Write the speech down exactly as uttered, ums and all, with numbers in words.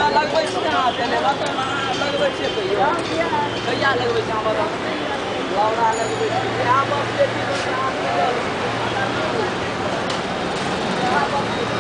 लगबै छी अहाँ चले मतलब अहाँ लगबै छियै कहियो कहिया लगबै छी अहाँ बताउ लौड़ा लगबै छी आब अब बेटी अहाँ